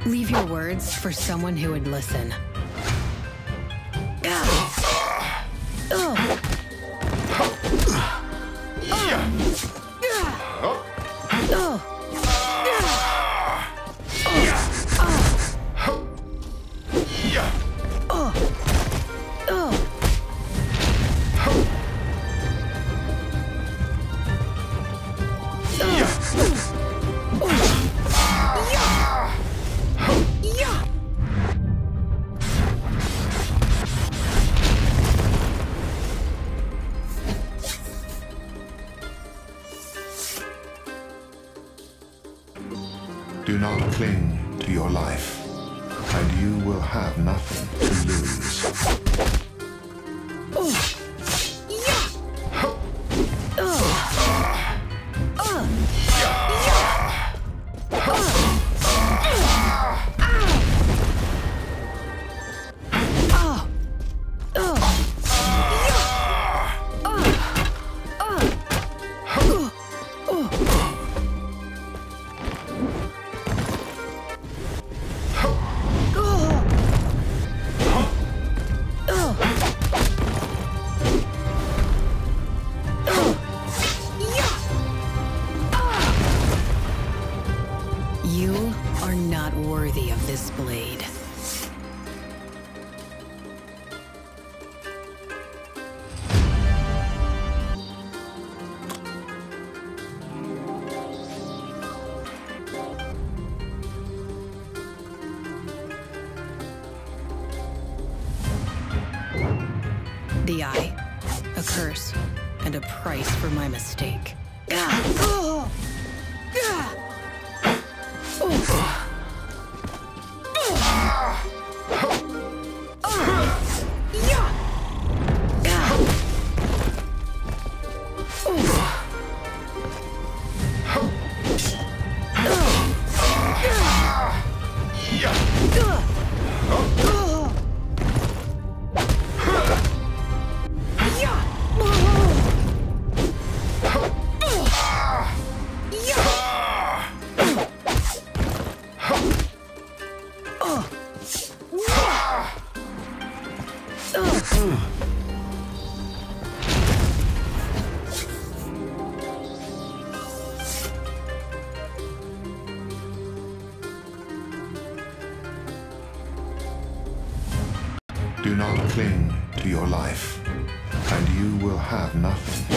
Leave your words for someone who would listen. Do not cling to your life, and you will have nothing to lose. You are not worthy of this blade. The eye, a curse, and a price for my mistake. Do not cling to your life, and you will have nothing